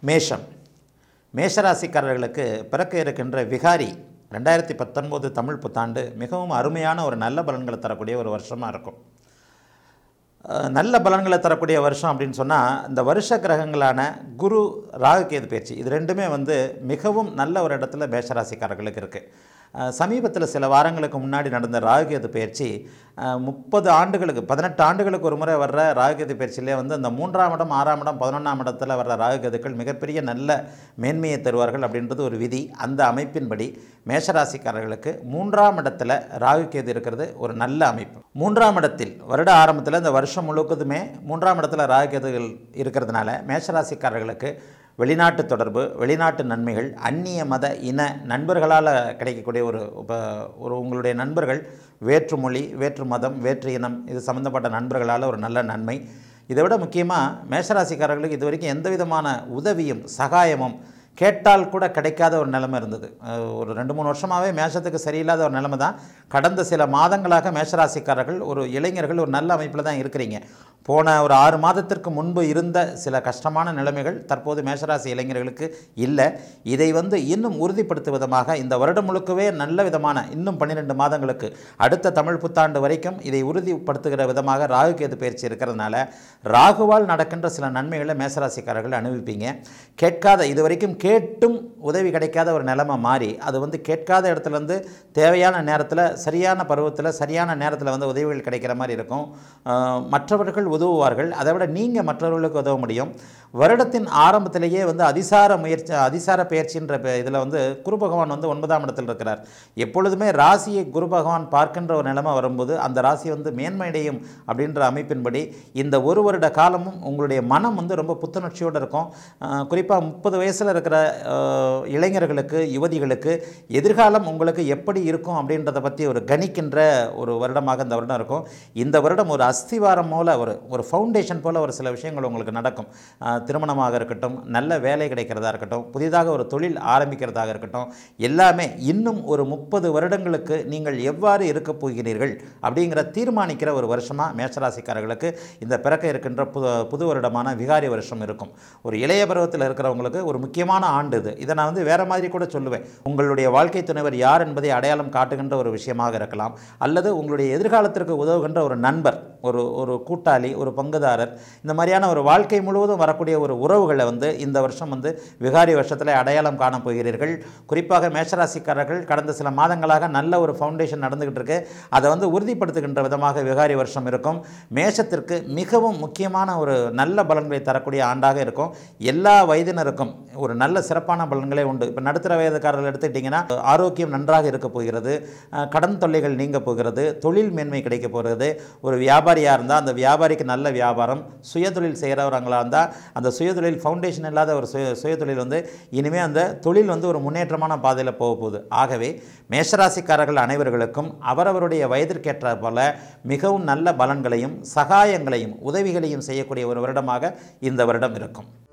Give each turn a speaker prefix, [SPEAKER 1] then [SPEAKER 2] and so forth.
[SPEAKER 1] மேஷம். மேஷராசிக்காரர்களுக்கு பிறக்க இருக்கின்ற விகாரி 2019 தமிழ் புத்தாண்டு மிகவும் அருமையான ஒரு நல்ல பலன்களை தரக்கூடிய ஒரு வருஷமாக இருக்கும். நல்ல பலன்களை தரக்கூடிய வருஷம் அப்படின்னு சொன்னால், இந்த வருஷ கிரகங்களான குரு, ராகு, கேது பயிற்சி இது ரெண்டுமே மிகவும் நல்ல ஒரு இடத்துல மேஷராசிக்காரர்களுக்கு இருக்குது. சமீபத்தில் சில வாரங்களுக்கு முன்னாடி நடந்த ராகுகேது பயிற்சி 30 ஆண்டுகளுக்கு 18 ஆண்டுகளுக்கு ஒரு முறை வர்ற ராகுகேது பயிற்சியிலே அந்த 3ஆம் இடம், 6ஆம் இடம், 11ஆம் இடத்துல வர்ற ராகுகேதுக்கள் மிகப்பெரிய நல்ல மேன்மையை தருவார்கள் அப்படின்றது ஒரு விதி. அந்த அமைப்பின்படி மேஷராசிக்காரர்களுக்கு 3ஆம் இடத்துல ராகுகேது இருக்கிறது ஒரு நல்ல அமைப்பு. 3ஆம் இடத்தில் வருட ஆரம்பத்தில் இந்த வருஷம் முழுவதுமே 3ஆம் இடத்துல ராகுகேதுகள் இருக்கிறதுனால மேஷராசிக்காரர்களுக்கு வெளிநாட்டு தொடர்பு, வெளிநாட்டு நன்மைகள், அந்நிய மத இன நண்பர்களால் கிடைக்கக்கூடிய ஒரு உங்களுடைய நண்பர்கள் வேற்று மொழி, வேற்று மதம், வேற்று இனம் இது சம்மந்தப்பட்ட நண்பர்களால் ஒரு நல்ல நன்மை. இதை விட முக்கியமாக மேஷராசிக்காரர்களுக்கு இது வரைக்கும் எந்த விதமான உதவியும் சகாயமும் கேட்டால் கூட கிடைக்காத ஒரு நிலைமை இருந்தது. ஒரு 2-3 வருஷமாகவே மேஷத்துக்கு சரியில்லாத ஒரு நிலைமை தான். கடந்த சில மாதங்களாக மேஷராசிக்காரர்கள் ஒரு இளைஞர்கள் ஒரு நல்ல அமைப்பில் தான் இருக்கிறீங்க. போன ஒரு 6 மாதத்திற்கு முன்பு இருந்த சில கஷ்டமான நிலைமைகள் தற்போது மேஷராசி இளைஞர்களுக்கு இல்லை. இதை இன்னும் உறுதிப்படுத்தும் விதமாக இந்த வருடம் முழுக்கவே நல்ல விதமான இன்னும் 12 மாதங்களுக்கு அடுத்த தமிழ் புத்தாண்டு வரைக்கும் இதை உறுதிப்படுத்துகிற விதமாக ராகுகேது பயிற்சி இருக்கிறதுனால ராகுவால் நடக்கின்ற சில நன்மைகளை மேஷராசிக்காரர்கள் அனுபவிப்பீங்க. கேட்காத இதுவரைக்கும் கேட்டும் உதவி கிடைக்காத ஒரு நிலைமை மாறி அது கேட்காத இடத்துலேருந்து தேவையான நேரத்தில் சரியான பருவத்தில் சரியான நேரத்தில் உதவிகள் கிடைக்கிற மாதிரி இருக்கும். மற்றவர்கள் உதவுவார்கள். அதை விட நீங்கள் மற்றவர்களுக்கு உதவ முடியும். வருடத்தின் ஆரம்பத்திலேயே அதிசார பயிற்சின்ற இதில் குரு பகவான் 9ஆம் இடத்தில் இருக்கிறார். எப்பொழுதுமே ராசியை குரு பகவான் பார்க்கின்ற ஒரு நிலைமை வரும்போது அந்த ராசி மேன்மையடையும் அப்படின்ற அமைப்பின்படி இந்த ஒரு வருட காலமும் உங்களுடைய மனம் ரொம்ப புத்துணர்ச்சியோடு இருக்கும். குறிப்பாக 30 வயசில் இருக்கிற இளைஞர்களுக்கு, யுவதிகளுக்கு எதிர்காலம் உங்களுக்கு எப்படி இருக்கும் அப்படின்றத பற்றி ஒரு கணிக்கின்ற ஒரு வருடமாக இந்த வருடம் இருக்கும். இந்த வருடம் ஒரு அஸ்திவாரம் போல ஒரு ஃபவுண்டேஷன் போல் ஒரு சில விஷயங்கள் உங்களுக்கு நடக்கும். திருமணமாக இருக்கட்டும், நல்ல வேலை கிடைக்கிறதா இருக்கட்டும், புதிதாக ஒரு தொழில் ஆரம்பிக்கிறதாக இருக்கட்டும், எல்லாமே இன்னும் ஒரு 30 வருடங்களுக்கு நீங்கள் எவ்வாறு இருக்கப் போகிறீர்கள் அப்படிங்கிற தீர்மானிக்கிற ஒரு வருஷமாக மேஷராசிக்காரர்களுக்கு இந்த பிறக்க இருக்கின்ற புது வருடமான விகாரி வருஷம் இருக்கும். ஒரு இளைய பருவத்தில் இருக்கிறவங்களுக்கு ஒரு முக்கியமான ஆண்டு இது. இதை நான் வேறு மாதிரி கூட சொல்லுவேன். உங்களுடைய வாழ்க்கை துணைவர் யார் என்பதை அடையாளம் காட்டுகின்ற ஒரு விஷயமாக இருக்கலாம், அல்லது உங்களுடைய எதிர்காலத்திற்கு உதவுகின்ற ஒரு நண்பர், ஒரு கூட்டாளி, ஒரு பங்குதாரர், இந்த மாதிரியான ஒரு வாழ்க்கை முழுவதும் வரக்கூடிய ஒரு உறவுகளை இந்த வருஷம் விகாரி வருஷத்தில் அடையாளம் காண போகிறீர்கள். குறிப்பாக மேஷராசிக்காரர்கள் கடந்த சில மாதங்களாக நல்ல ஒரு ஃபவுண்டேஷன் நடந்துகிட்டு இருக்கு. அதை உறுதிப்படுத்துகின்ற விதமாக விகாரி வருஷம் இருக்கும். மேஷத்திற்கு மிகவும் முக்கியமான ஒரு நல்ல பலன்களை தரக்கூடிய ஆண்டாக இருக்கும். எல்லா வயதினருக்கும் ஒரு நல்ல சிறப்பான பலன்களே உண்டு. இப்போ நடுத்தர வயதுக்காரர்கள் எடுத்துக்கிட்டிங்கன்னா ஆரோக்கியம் நன்றாக இருக்க போகிறது, கடன் தொல்லைகள் நீங்க போகிறது, தொழில் மேன்மை கிடைக்க போகிறது. ஒரு வியாபாரியாக இருந்தால் அந்த வியாபாரிக்கு நல்ல வியாபாரம், சுயதொழில் செய்கிறவர்களாக இருந்தால் அந்த சுயதொழில் ஃபவுண்டேஷன் இல்லாத ஒரு சுயதொழில் இனிமேல் அந்த தொழில் ஒரு முன்னேற்றமான பாதையில் போக போகுது. ஆகவே மேஷராசிக்காரர்கள் அனைவர்களுக்கும் அவரவருடைய வயதிற்கேற்ற போல மிகவும் நல்ல பலன்களையும் சகாயங்களையும் உதவிகளையும் செய்யக்கூடிய ஒரு வருடமாக இந்த வருடம் இருக்கும்.